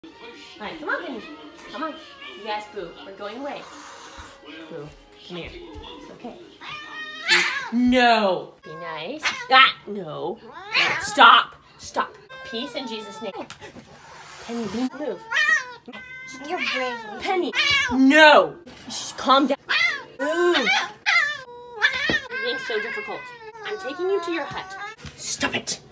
Alright, come on, Penny. Come on. Yes, Boo. We're going away. Boo, come here. It's okay. No. Be nice. Ah, no. Stop. Stop. Peace in Jesus' name. Penny, move. You're brave. Penny, no. Shh, calm down. Move. You're being so difficult. I'm taking you to your hut. Stop it.